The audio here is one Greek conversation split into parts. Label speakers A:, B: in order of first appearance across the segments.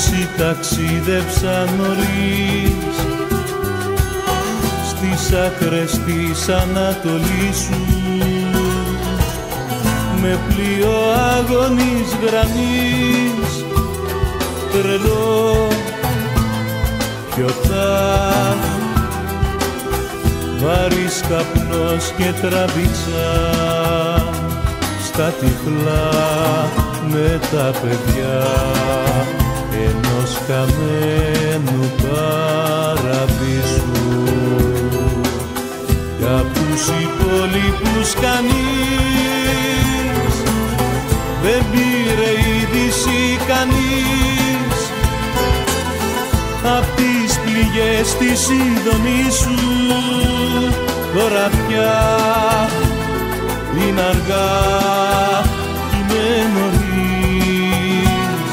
A: Όσοι ταξίδεψαν νωρίς στις άκρες της Ανατολής σου, με πλοίο αγωνής γραμμής, τρελό πιωτά, βαρύς καπνός και τραβήξα στα τυφλά με τα παιδιά ενός καμένου παραδείσου. Κι απ' τους υπόλοιπους κανείς δεν πήρε είδηση, κανείς απ' τις πληγές της ειδονής σου. Τώρα πια είναι αργά, είναι νωρίς.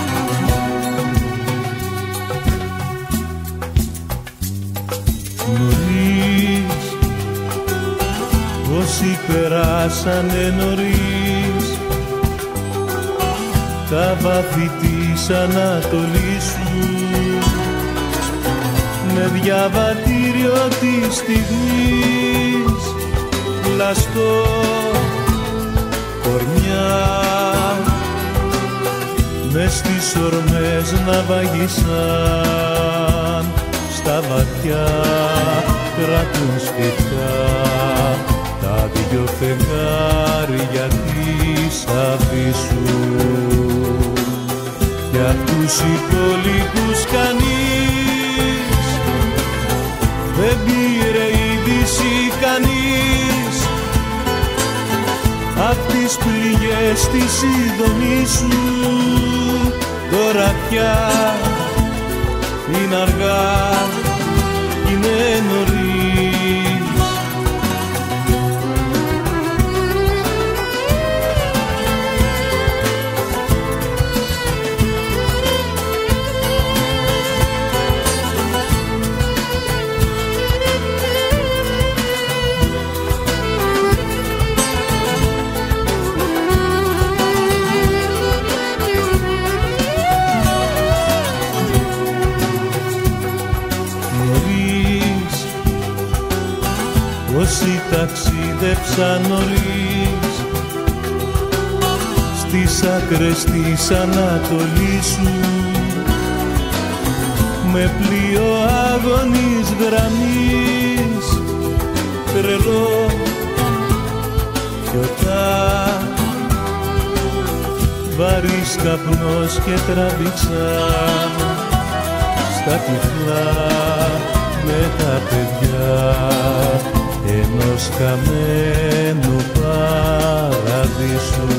A: Νωρίς, όσοι περάσανε νωρίς τα βάθη της Ανατολής σου, με διαβατήριο της στιγμής πλαστό κορμιά, μες στις ορμές να βαγίσαν στα βαθιά κρατούν σπιτιά τα δυο φεγγάρια της Αφίσου. Για τους υπόλοιπους κανείς δεν πήρε είδηση, κανείς απ' τις πληγές της ειδονής σου. Τώρα πια είναι αργά, είναι νωρίς. Όσοι ταξίδεψαν νωρίς στις άκρες της Ανατολής σου, με πλοίο αγωνής γραμμής, τρελό πιωτά, βαρύς καπνός και τραβήξαν στα τυφλά με τα παιδιά ενός καμένου παραδείσου.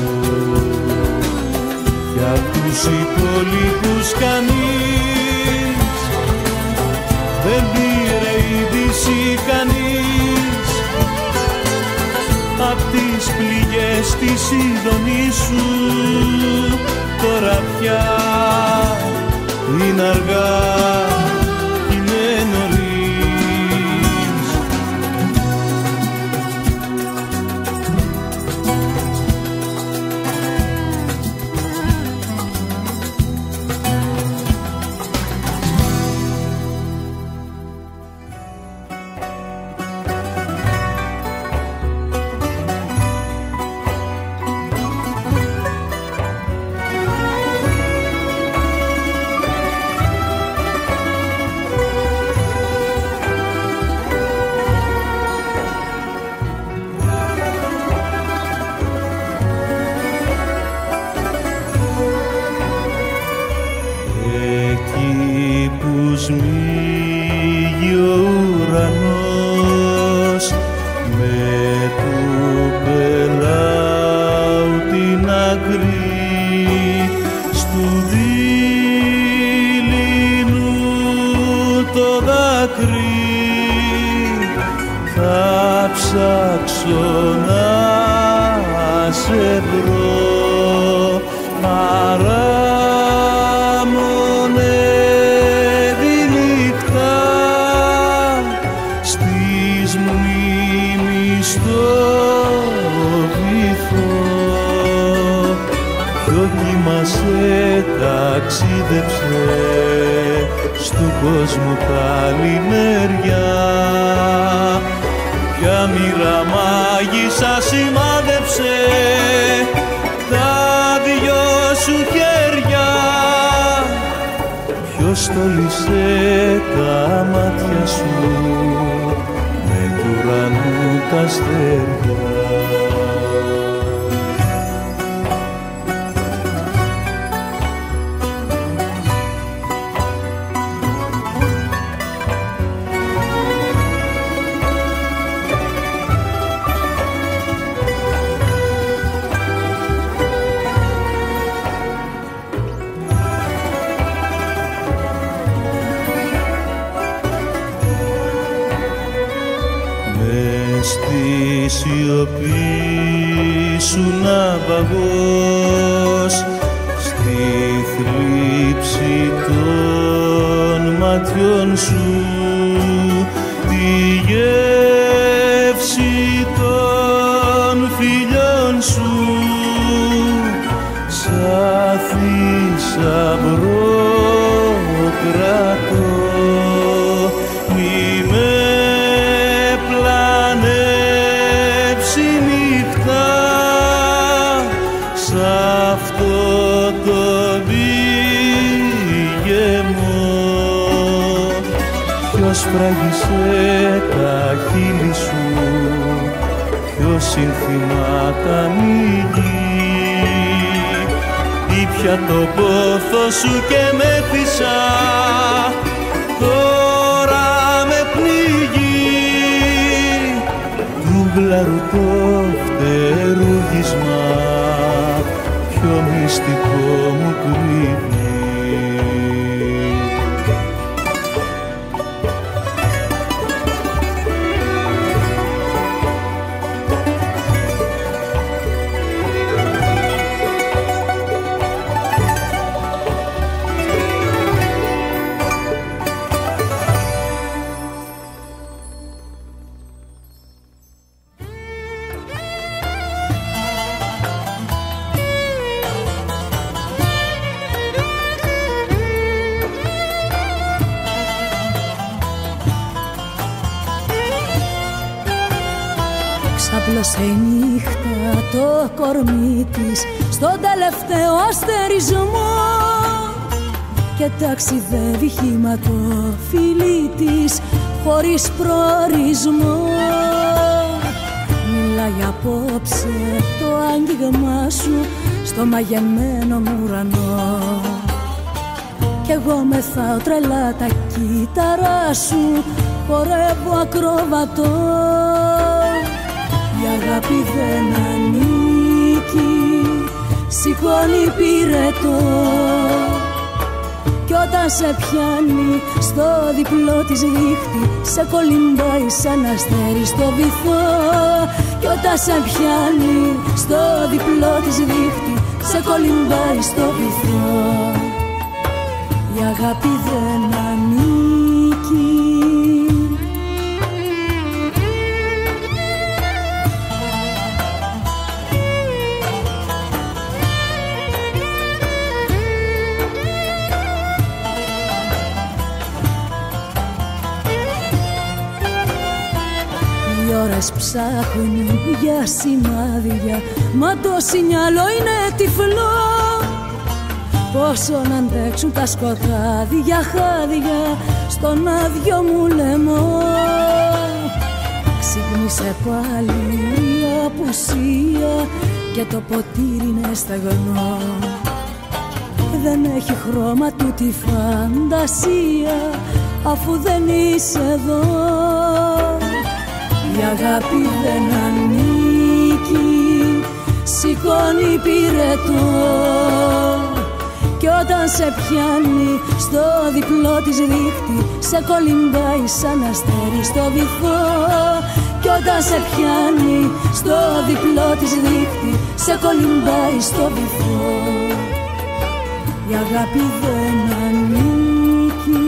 A: Για τους υπόλοιπους κανείς δεν πήρε είδηση, κανείς απ' τις πληγές της ειδονής σου. Τώρα πια είναι αργά, είναι νωρίς. Σμίγει ο ουρανός με του πελάου την άκρη στου δειλινού το δάκρυ. Θα ψάξω να σε βρω παράμονε ταξίδεψαν σημάδεψε στου κόσμου πάλι μεριά. Ποια μοίρα μάγισσα σημάδεψε τα δυο σου χέρια. Ποιος στόλισε τα μάτια σου με του ουρανού τα αστέρια. Στη σιωπή σου ναυαγός, στη θλίψη των ματιών σου, τη γεύση των φιλιών σου, σαν θησαυρό κρατώ. Ποιος φράγισε τα χείλη σου, ποιος συνθήματα ανοίγει. Ήπια το πόθο σου και μέθησα, τώρα με πνίγει. Του γλαρού το φτερούγισμα, πιο μυστικό μου κρύβει.
B: Ξάπλωσε η νύχτα το κορμί της στον τελευταίο αστερισμό και ταξιδεύει χύμα το φιλί της χωρίς προορισμό. Μιλάει απόψε το άγγιγμά σου στο μαγεμένο μου ουρανό κι εγώ μεθάω τρελά τα κύτταρά σου, χορεύω ακροβατό. Η αγάπη δεν ανήκει, σηκώνει πυρετό κι όταν σε πιάνει στο διπλό της δίχτυ σε κολυμπάει σαν αστέρι στο βυθό. Κι όταν σε πιάνει στο διπλό της δίχτυ σε κολυμπάει στο βυθό. Η αγάπη δεν ανήκει. Οι ώρες ψάχνουν για σημάδια, μα το σινιάλο είναι τυφλό. Πόσο να αντέξουν τα σκοτάδια χάδια στον άδειο μου λαιμό. Ξύπνησε πάλι η απουσία και το ποτήρι είναι στεγνό. Δεν έχει χρώμα τούτη η φαντασία αφού δεν είσαι εδώ. Η αγάπη δεν ανήκει, σηκώνει πυρετό κι όταν σε πιάνει στο διπλό της δίχτυ σε κολυμπάει σαν αστέρι στο βυθό. Κι όταν σε πιάνει στο διπλό της δίχτυ σε κολυμπάει στο βυθό. Η αγάπη δεν ανήκει.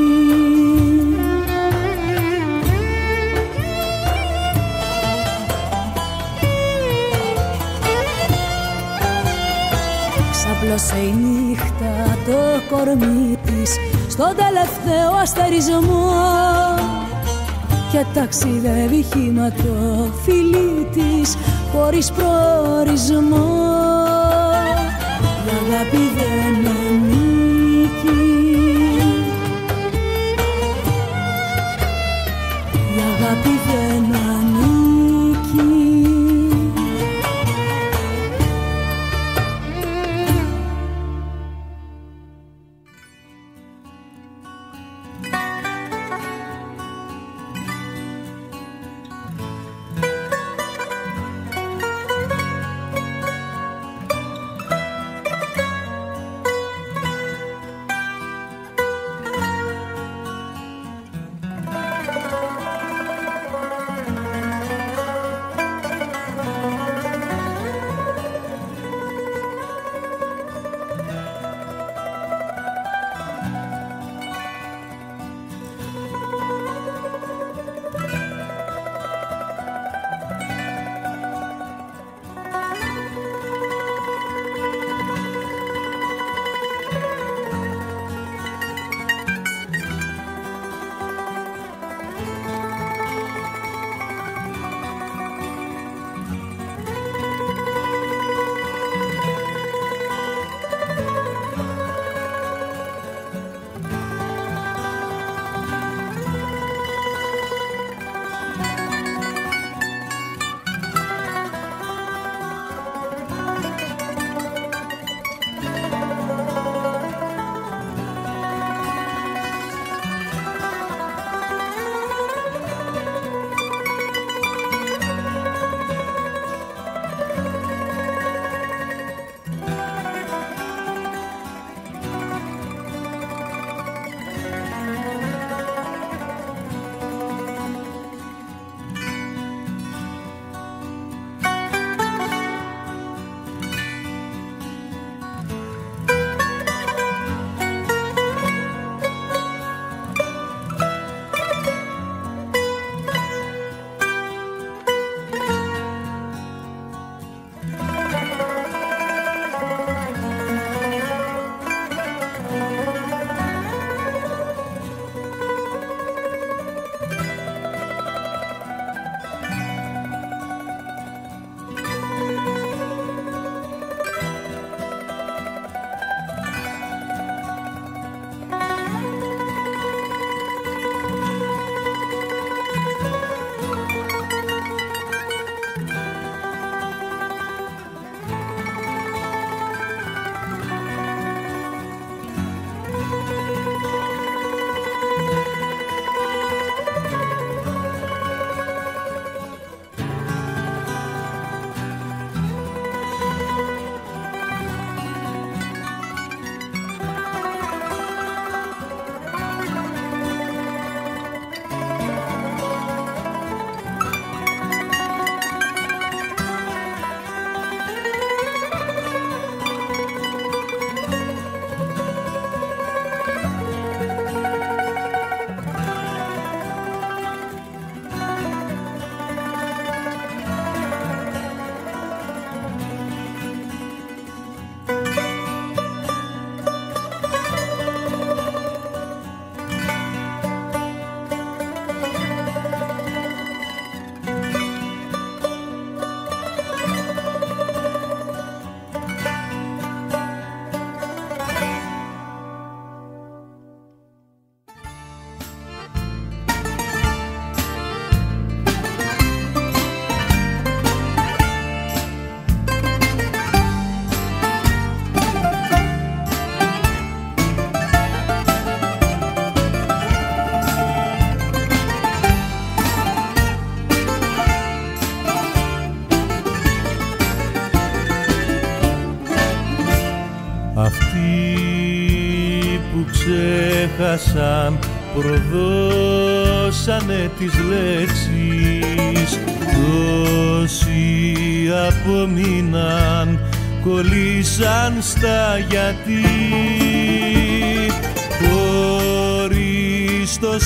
B: Στάλωσε η νύχτα το κορμί της στον τελευταίο αστερισμό και ταξιδεύει χύμα το φιλί της χωρίς προορισμό. Η αγάπη δεν ανήκει, η αγάπη δεν ανήκει.
A: ξέχασαν, προδώσανε τις λέξεις. Τόσοι απομείναν, κολλήσαν στα γιατί. Χωρίς το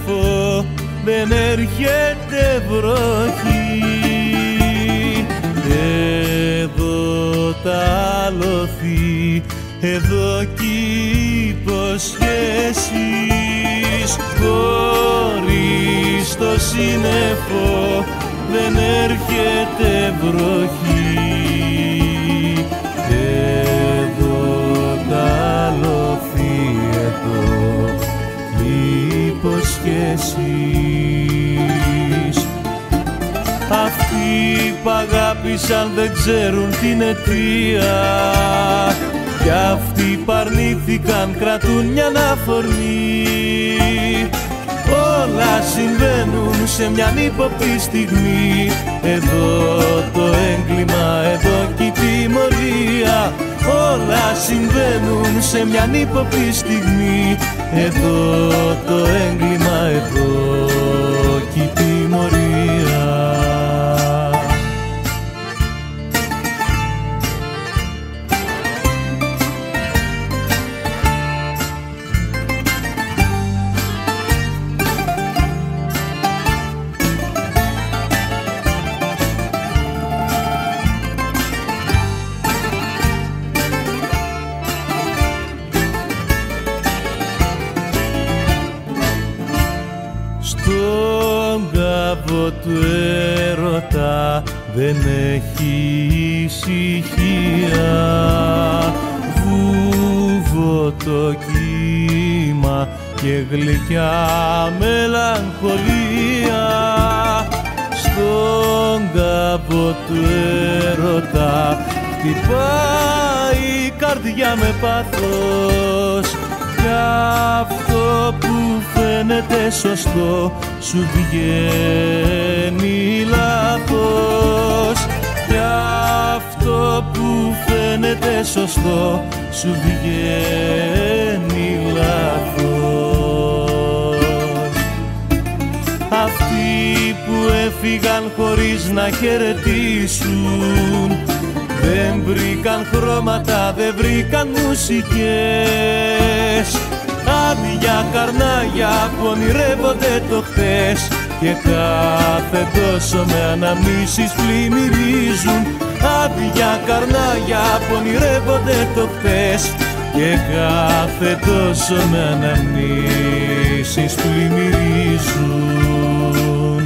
A: σύννεφο δεν έρχεται βροχή. Εδώ τα άλοθη, εδώ κι υποσχέσεις, χωρίς το σύννεφο δεν έρχεται βροχή. Εδώ τα άλοθη, εδώ κι υποσχέσεις. Αυτοί που αγάπησαν δεν ξέρουν την αιτία, κι αυτοί που αρνήθηκαν κρατούν μια αναφορμή. Όλα συμβαίνουν σε μια ύποπτη στιγμή. Εδώ το έγκλημα, εδώ κι η τιμωρία. Όλα συμβαίνουν σε μια ύποπτη στιγμή. Εδώ το έγκλημα, εδώ κι η τιμωρία. Του έρωτα δεν έχει ησυχία, βούβο το κύμα και γλυκιά μελαγχολία. Στον κάμπο του έρωτα χτυπάει η καρδιά με πάθος, κι αυτό που φαίνεται σωστό σου βγαίνει λάθος. Κι αυτό που φαίνεται σωστό σου βγαίνει λάθος. Αυτοί που έφυγαν χωρίς να χαιρετήσουν δεν βρήκαν χρώματα, δεν βρήκαν μουσικές. Άδεια καρνάγια που ονειρεύονται το χθες και κάθε τόσο με αναμνήσεις πλημμυρίζουν. Άδεια καρνάγια που ονειρεύονται το χθες και κάθε τόσο με αναμνήσεις πλημμυρίζουν.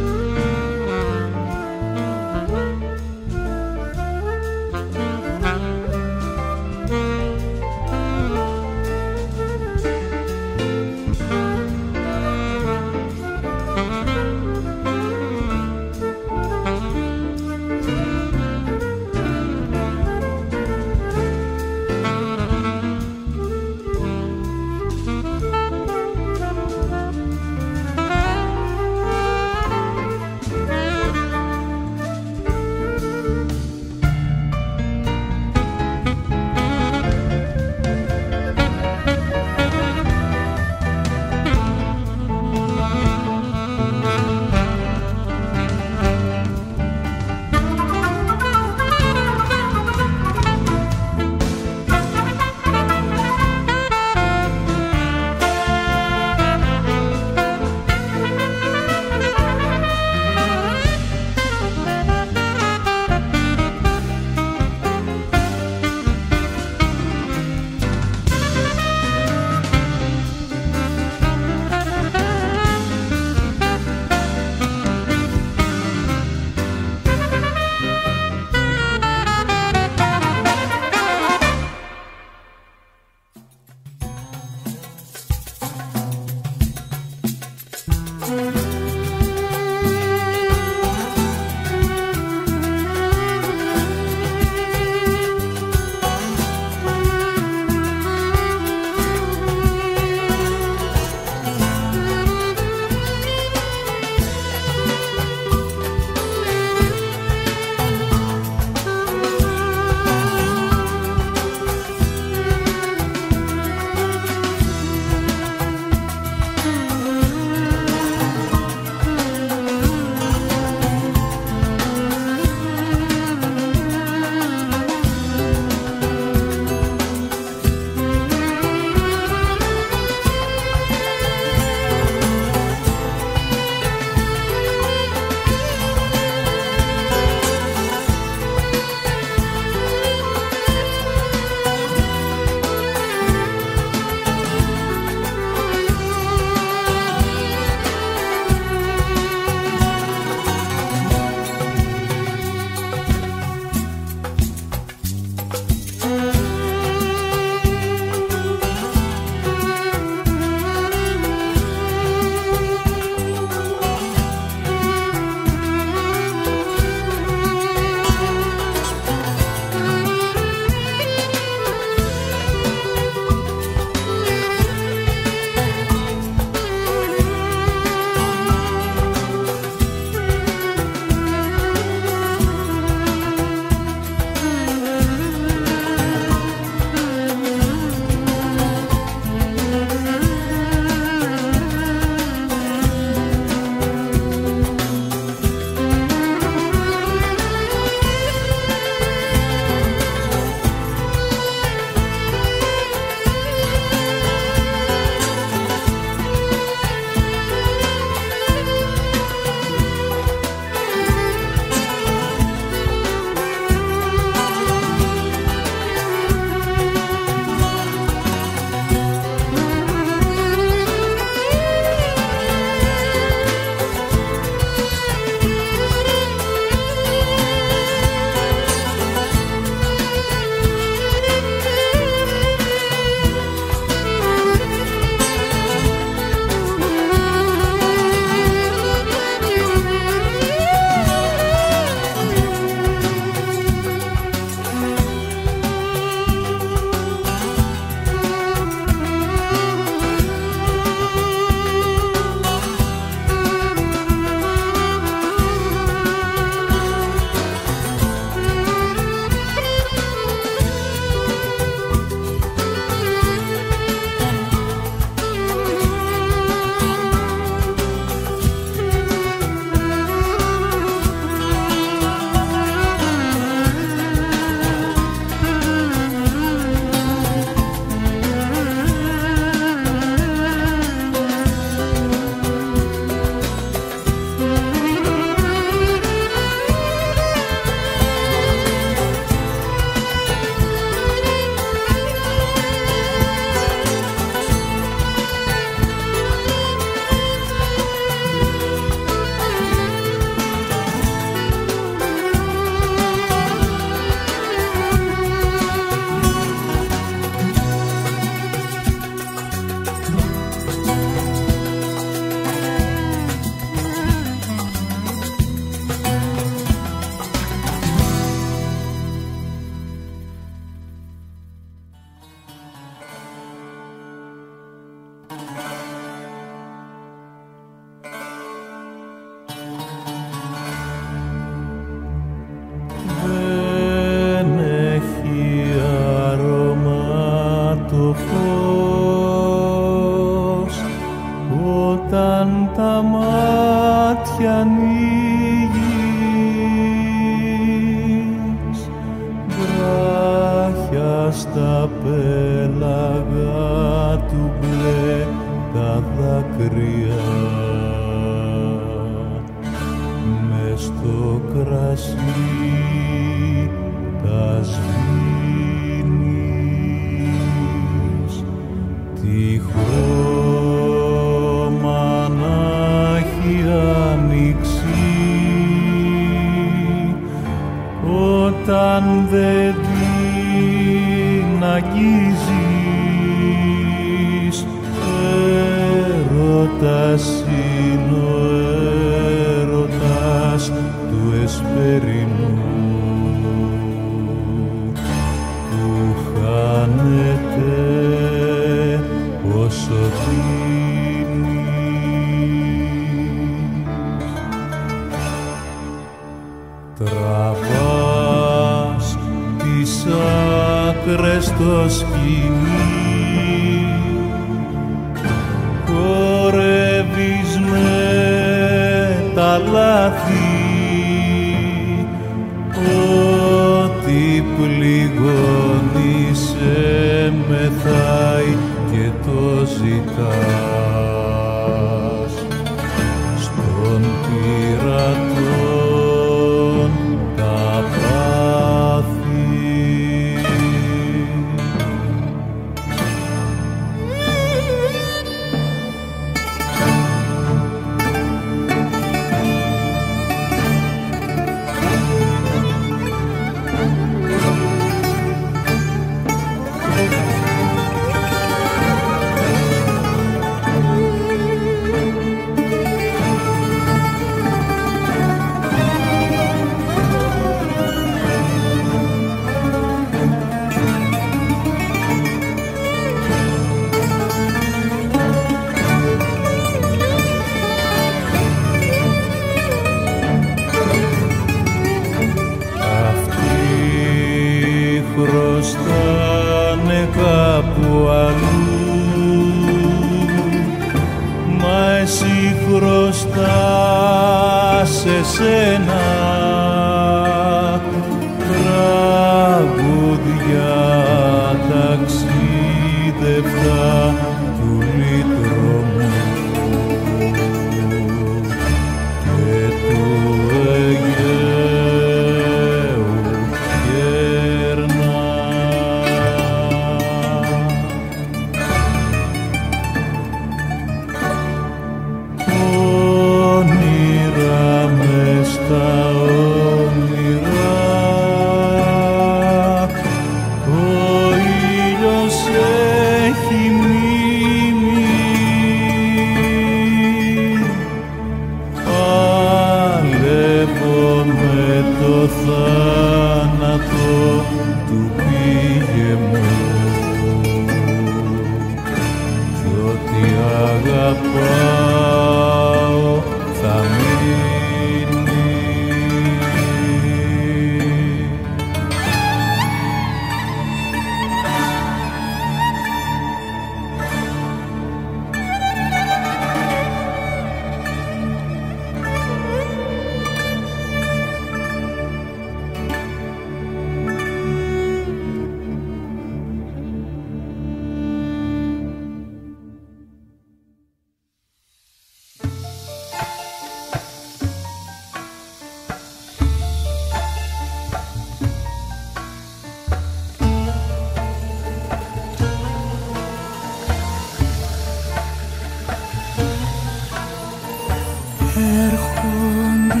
B: Έρχονται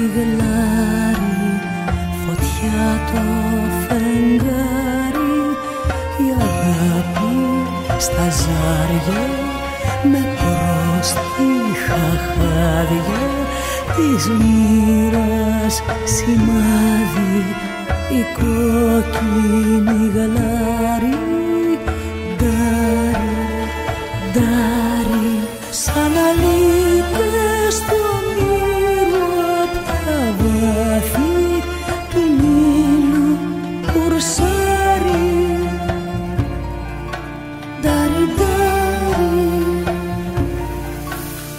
B: γλάρι, φωτιά το φεγγάρι, η αγάπη στα ζάρια με πρόστιχα χάδια της μοίρας σημάδι, η κόκκινη γλάρι, ντάρι, ντάρι.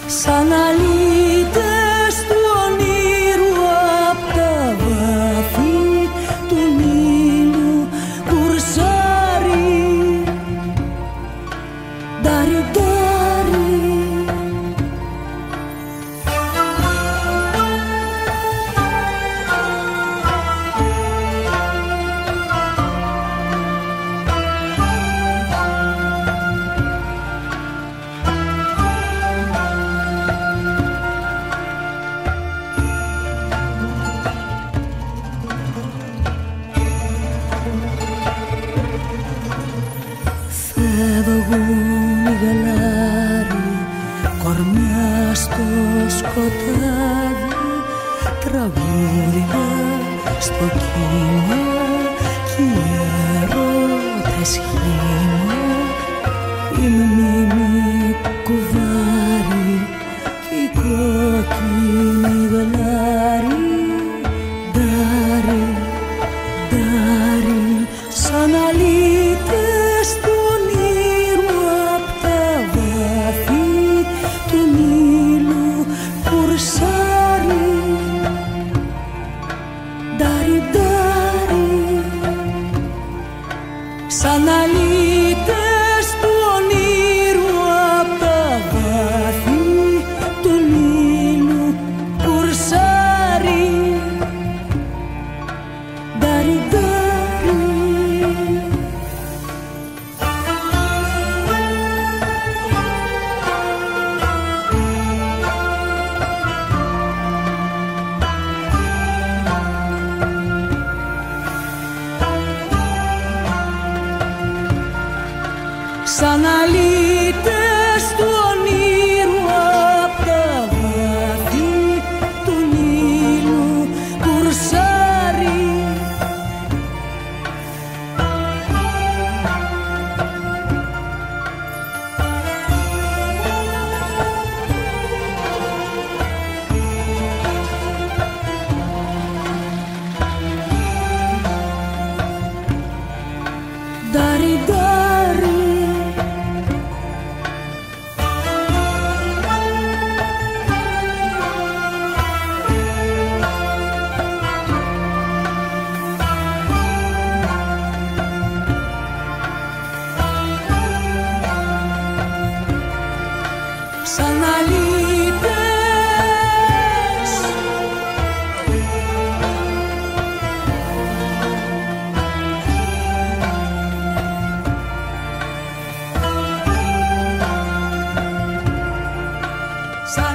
B: σαν αλήτες του ονείρου απ' τα βάθη του Νείλου κουρσάρι. Ντάρι, ντάρι. Φεύγουν οι γαλάροι, κορμιά στο σκοτάδι, τραγούδια στο κύμα κι οι έρωτες χύμα. Η μνήμη κουβάρι κι η κόκκινη γαλάρι. Ντάρι, ντάρι, σαν αλήτες του ονείρου απ' τα βάθη του Νείλου κουρσάρι. Ντάρι, ντάρι, σαν αλήτες του ονείρου απ' τα βάθη του Νείλου κουρσάρι. Ντάρι, ντάρι. Σαν αλήτες του ονείρου απ' τα βάθη του Νείλου κουρσάρι. Ντάρι, ντάρι. Σαν αλήτες. Σαν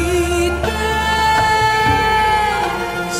B: αλήτες.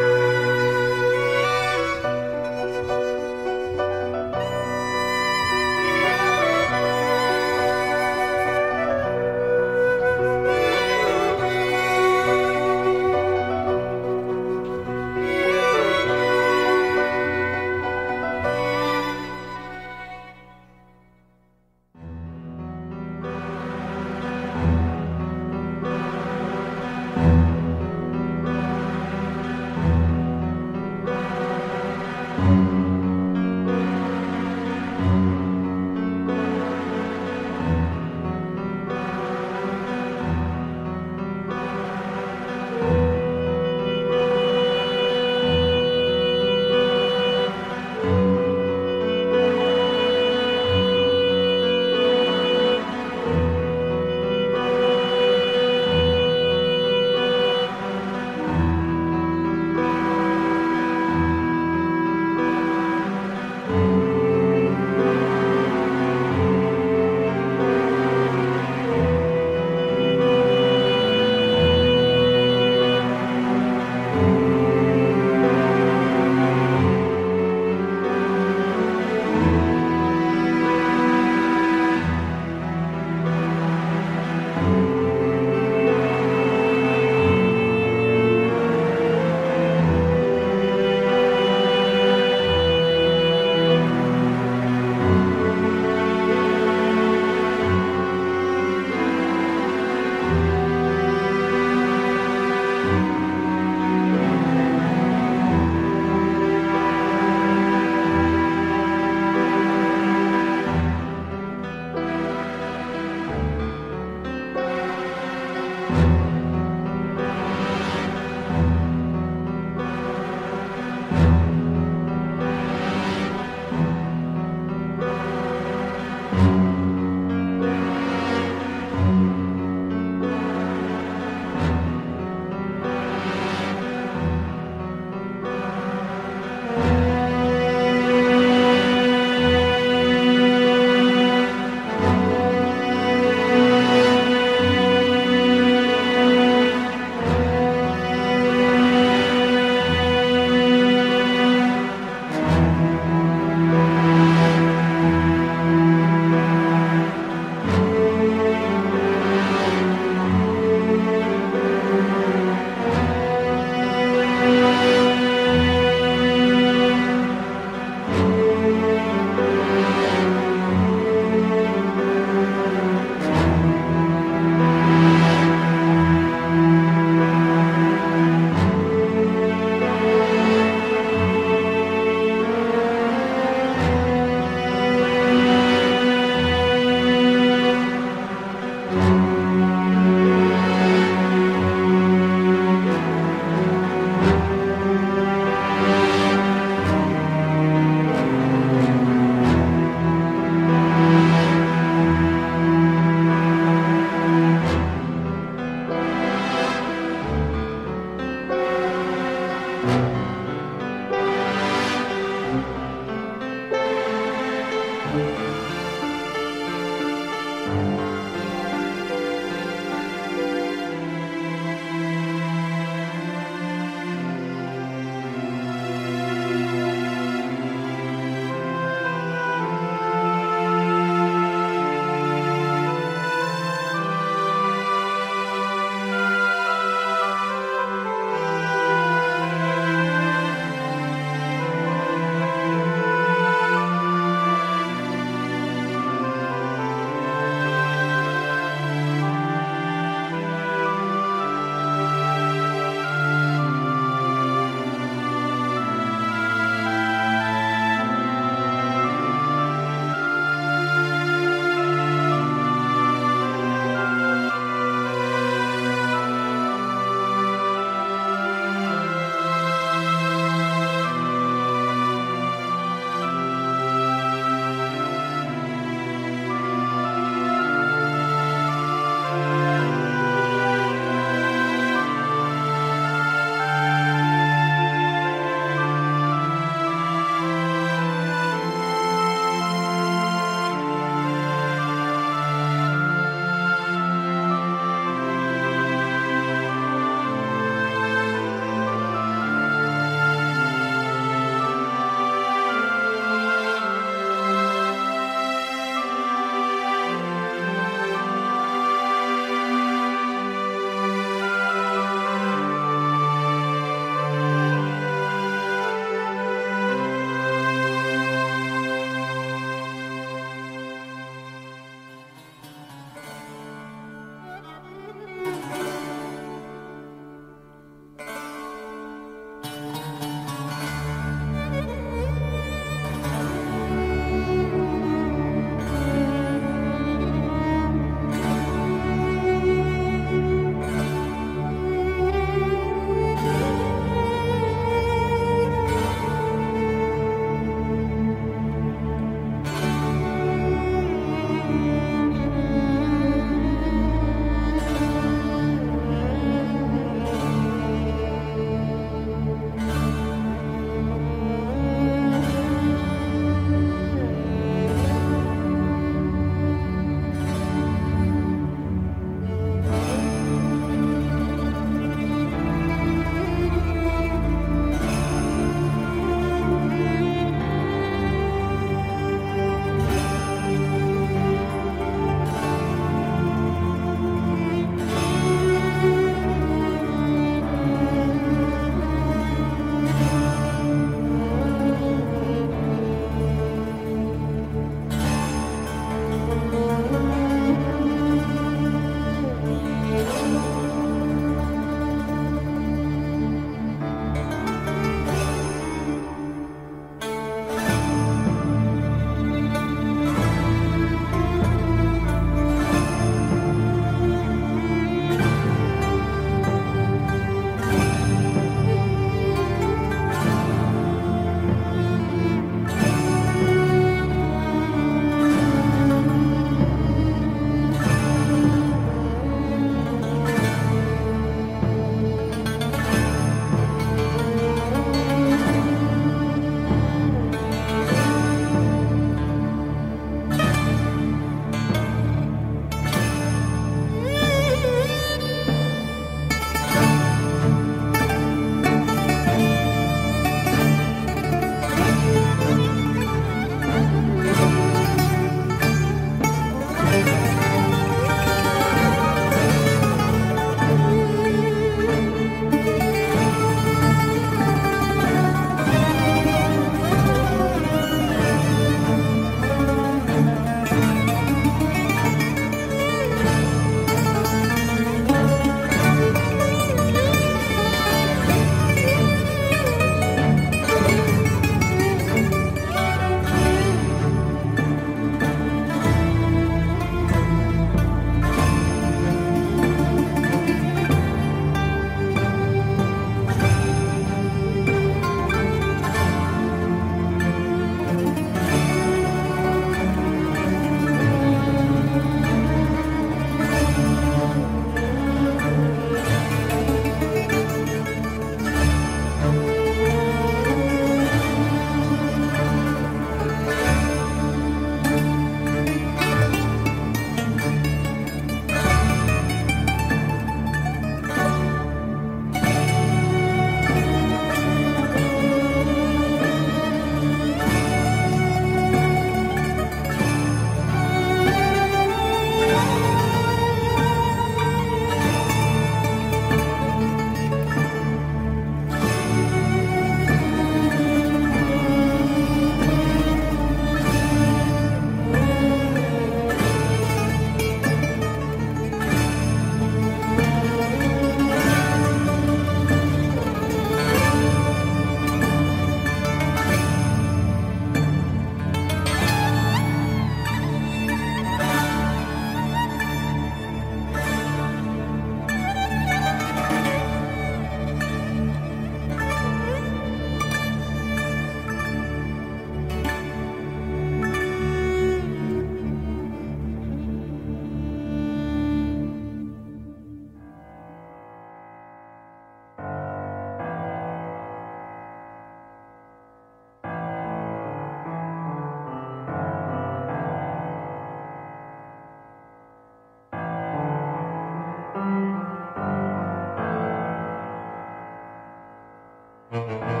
C: Thank